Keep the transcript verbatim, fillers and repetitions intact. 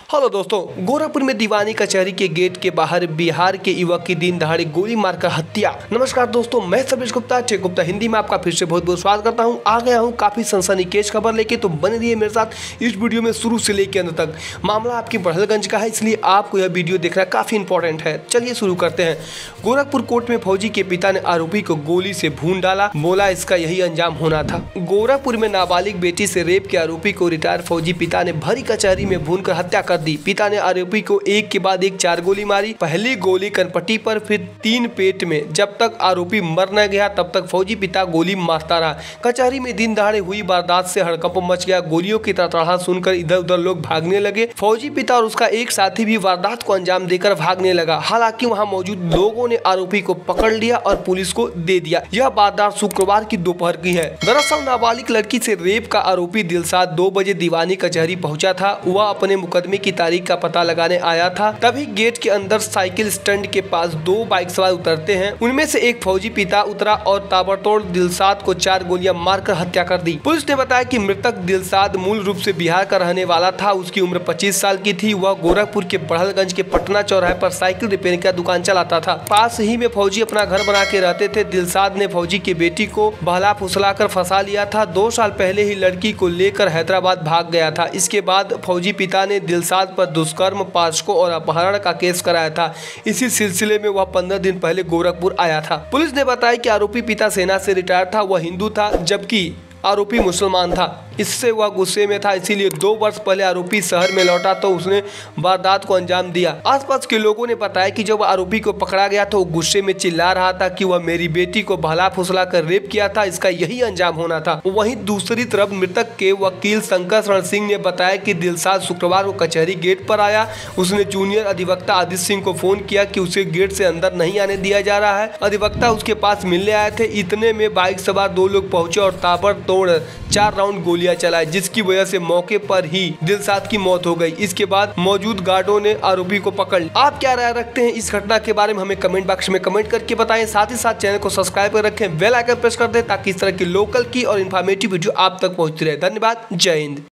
Hello दोस्तों, गोरखपुर में दीवानी कचहरी के गेट के बाहर बिहार के युवक की दिन दहाड़े गोली मारकर हत्या। नमस्कार दोस्तों, मैं सतीश गुप्ता टेक गुप्ता हिंदी में आपका फिर से बहुत बहुत स्वागत करता हूं। आ गया हूं काफी सनसनीखेज खबर लेके, तो बने रहिए मेरे साथ इस वीडियो में शुरू से लेके अंत तक। मामला आपकी बड़हलगंज का है, इसलिए आपको यह वीडियो देखना काफी इंपॉर्टेंट है। चलिए शुरू करते हैं। गोरखपुर कोर्ट में फौजी के पिता ने आरोपी को गोली से भून डाला, बोला इसका यही अंजाम होना था। गोरखपुर में नाबालिग बेटी से रेप के आरोपी को रिटायर्ड फौजी पिता ने भरी कचहरी में भून कर हत्या कर दी। पिता ने आरोपी को एक के बाद एक चार गोली मारी। पहली गोली कनपट्टी पर, फिर तीन पेट में। जब तक आरोपी मर न गया तब तक फौजी पिता गोली मारता रहा। कचहरी में दिन दहाड़े हुई वारदात से हड़कंप मच गया। गोलियों की तड़तड़ाहट सुनकर इधर उधर लोग भागने लगे। फौजी पिता और उसका एक साथी भी वारदात को अंजाम देकर भागने लगा। हालांकि वहां मौजूद लोगों ने आरोपी को पकड़ लिया और पुलिस को दे दिया। यह वारदात शुक्रवार की दोपहर की है। दरअसल नाबालिग लड़की से रेप का आरोपी दिलशाद दो बजे दीवानी कचहरी पहुंचा था। वह अपने मुकदमे की तारीख का पता लगाने आया था। तभी गेट के अंदर साइकिल स्टैंड के पास दो बाइक सवार उतरते हैं। उनमें से एक फौजी पिता उतरा और ताबड़तोड़ दिलशाद को चार गोलियां मारकर हत्या कर दी। पुलिस ने बताया कि मृतक दिलशाद मूल रूप से बिहार का रहने वाला था। उसकी उम्र पच्चीस साल की थी। वह गोरखपुर के बड़हलगंज के पटना चौराहे पर साइकिल रिपेयरिंग का दुकान चलाता था। पास ही में फौजी अपना घर बना के रहते थे। दिलशाद ने फौजी की बेटी को बहला फुसला कर फंसा लिया था। दो साल पहले ही लड़की को लेकर हैदराबाद भाग गया था। इसके बाद फौजी पिता ने दिलशाद पर दुष्कर्म, पाशको और अपहरण का केस कराया था। इसी सिलसिले में वह पंद्रह दिन पहले गोरखपुर आया था। पुलिस ने बताया कि आरोपी पिता सेना से रिटायर था। वह हिंदू था जबकि आरोपी मुसलमान था। इससे वह गुस्से में था, इसीलिए दो वर्ष पहले आरोपी शहर में लौटा तो उसने वारदात को अंजाम दिया। आसपास के लोगों ने बताया कि जब आरोपी को पकड़ा गया तो वो गुस्से में चिल्ला रहा था कि वह मेरी बेटी को बहला फुसला कर रेप किया था, इसका यही अंजाम होना था। वहीं दूसरी तरफ मृतक के वकील शंकर शरण सिंह ने बताया कि दिलशाद शुक्रवार को कचहरी गेट पर आया। उसने जूनियर अधिवक्ता आदित्य सिंह को फोन किया कि उसे गेट से अंदर नहीं आने दिया जा रहा है। अधिवक्ता उसके पास मिलने आए थे। इतने में बाइक सवार दो लोग पहुंचे और ताबड़तोड़ चार राउंड गोलियां चलाई, जिसकी वजह से मौके पर ही दिलशाद की मौत हो गई। इसके बाद मौजूद गार्डों ने आरोपी को पकड़ लिया। आप क्या राय रखते हैं इस घटना के बारे में, हमें कमेंट बॉक्स में कमेंट करके बताएं। साथ ही साथ चैनल को सब्सक्राइब कर रखें, बेल आइकन प्रेस कर दें ताकि इस तरह की लोकल की और इन्फॉर्मेटिव वीडियो आप तक पहुंचती रहे। धन्यवाद, जय हिंद।